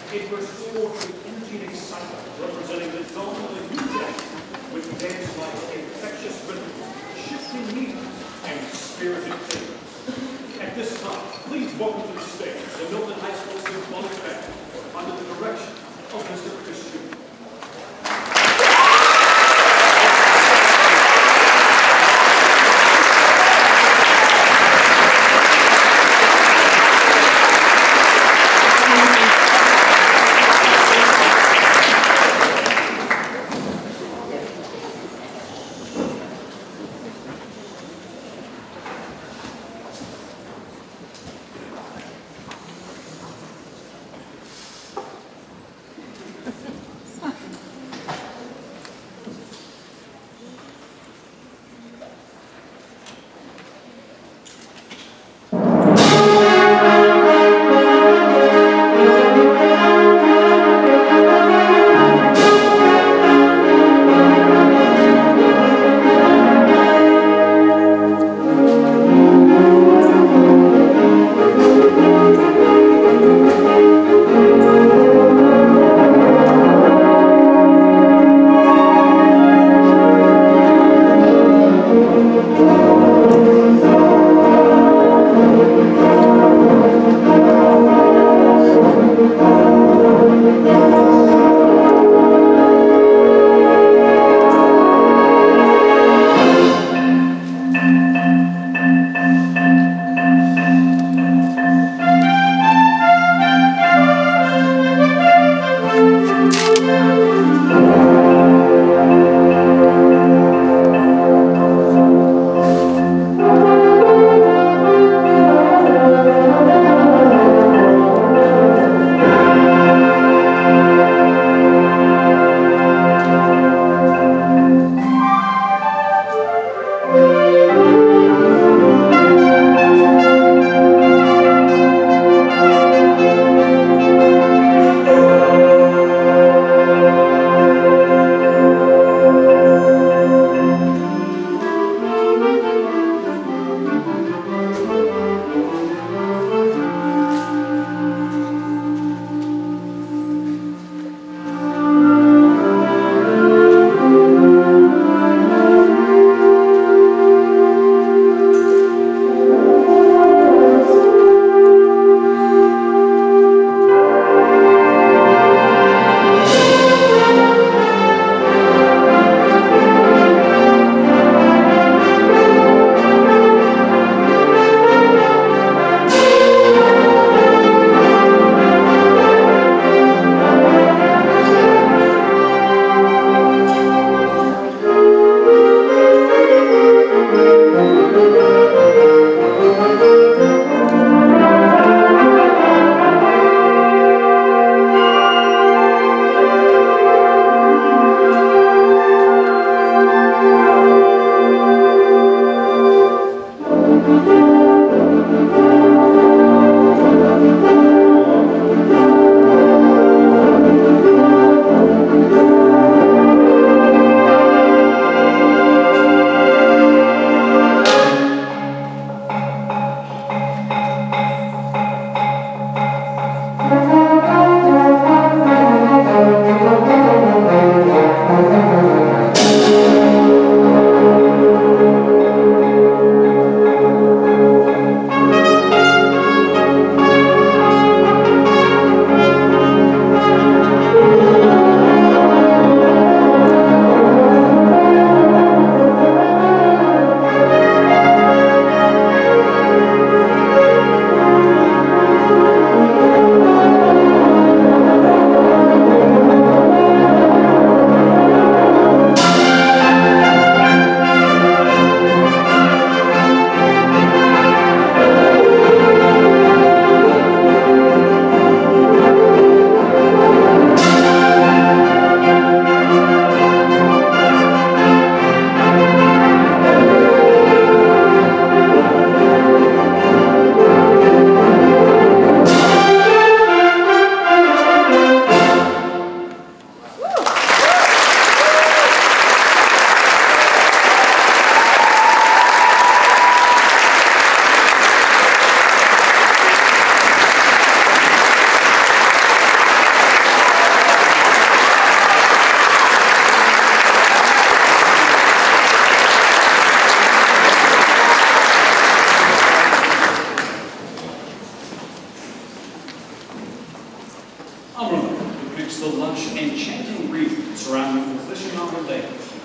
It was filled with energy and excitement, representing the dawn of a new day, with dance like infectious rhythms, shifting meters, and spirited figures. At this time, please welcome to the stage the Milton High School Symphonic Band under the direction of Mr. Shumick.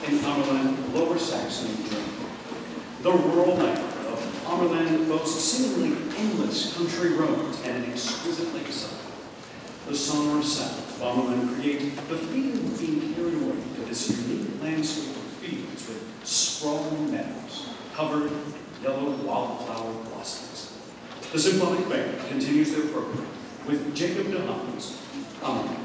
in Ammerland, Lower Saxony, Germany. The rural land of Ammerland boasts seemingly endless country roads and an exquisite lakeside. The sonorous sound of Ammerland creates the feeling of being carried away to this unique landscape of fields with sprawling meadows covered in yellow wildflower blossoms. The Symphonic Band continues their program with Jacob de Hann's Ammerland.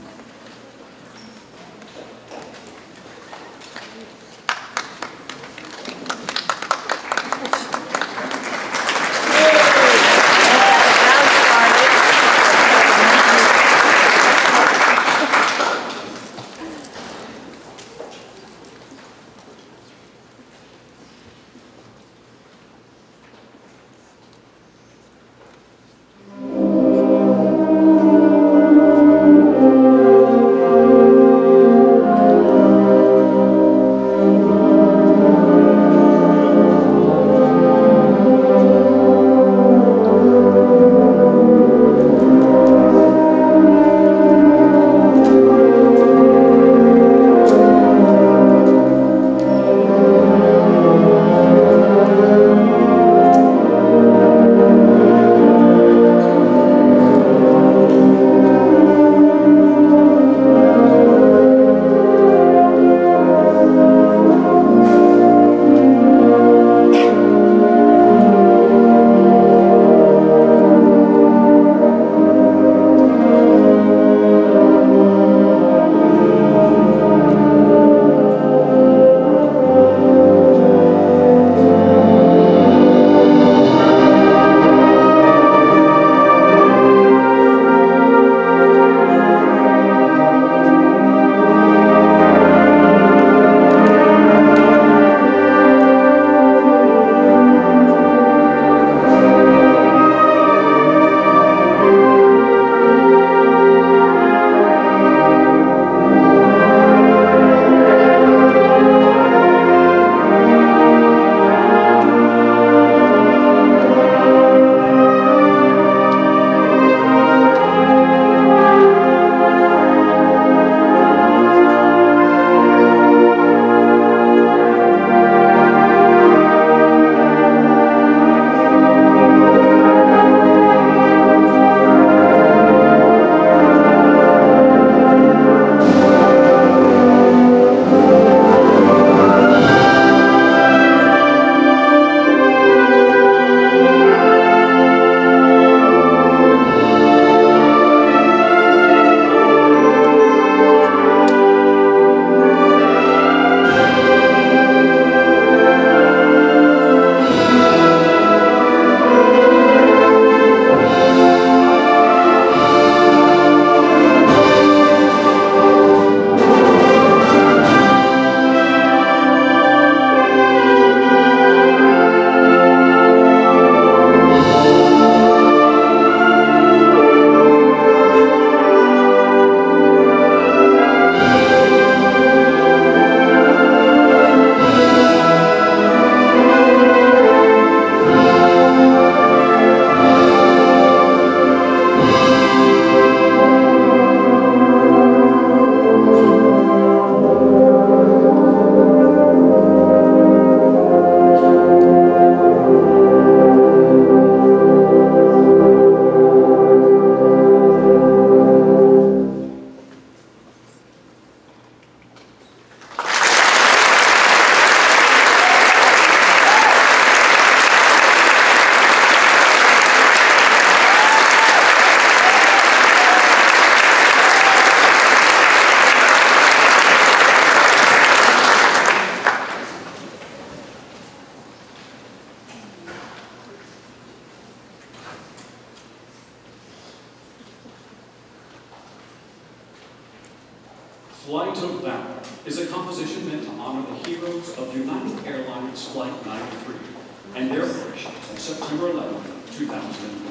Flight of Valor is a composition meant to honor the heroes of United Airlines Flight 93 and their operations on September 11, 2001.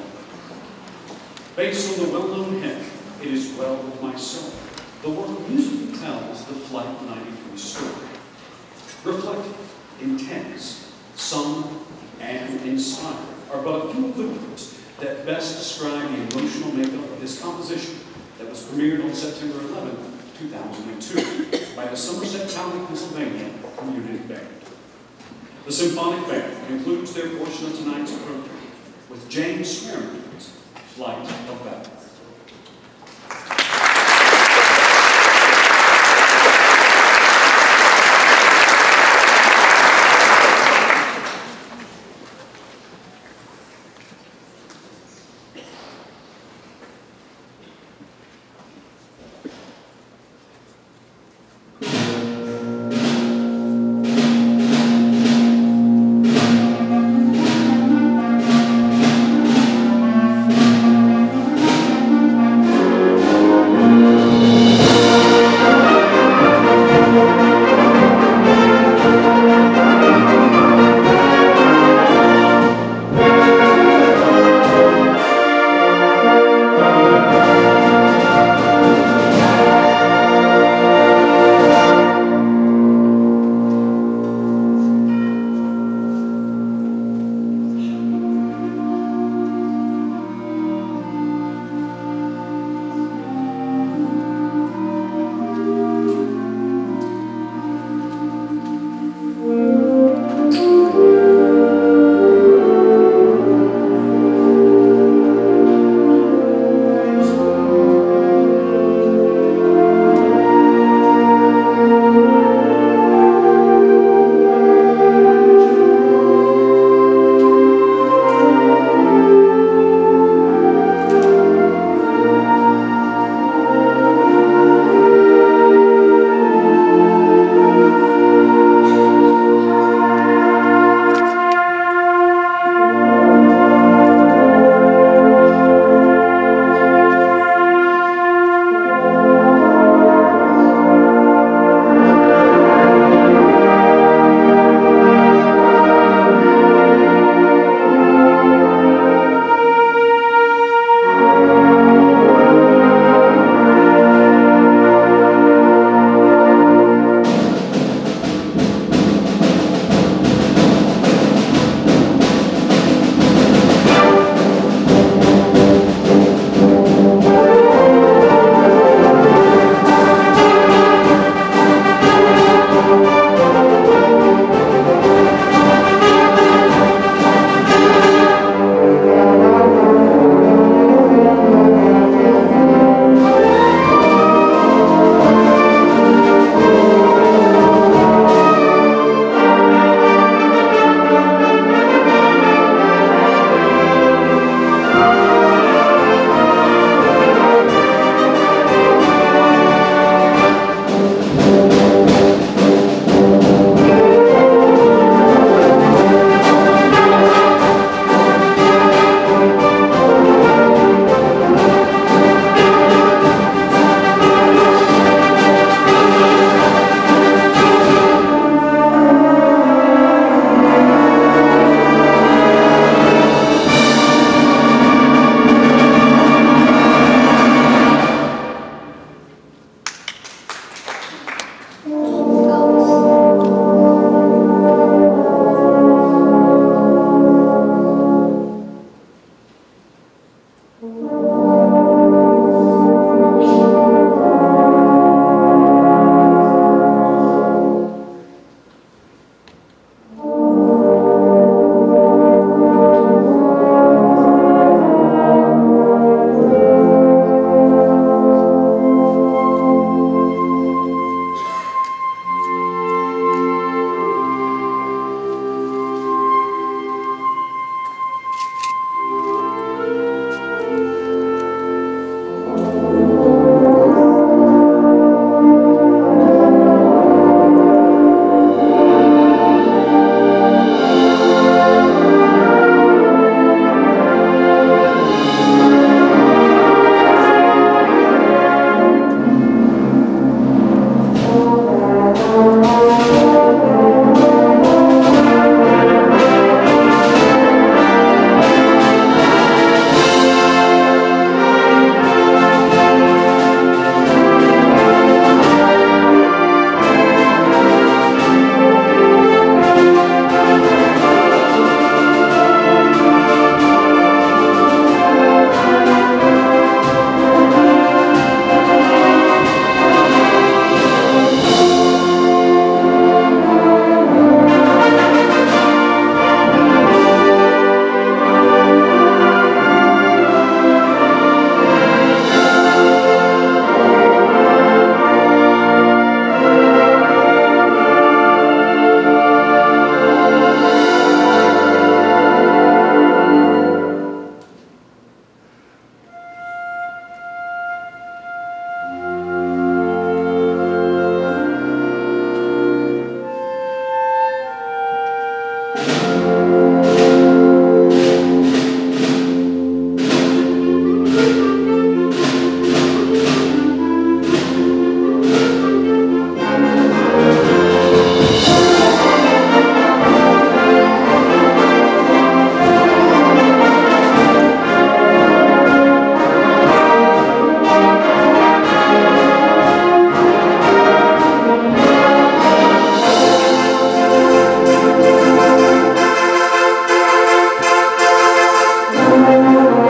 Based on the well-known hymn, It Is Well With My Soul, the work musically tells the Flight 93 story. Reflective, intense, sung, and inspired are but a few of the words that best describe the emotional makeup of this composition that was premiered on September 11, 2002 by the Somerset County, Pennsylvania Community Band. The Symphonic Band concludes their portion of tonight's program with James Swearingen's Flight of Valor.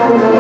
Thank you.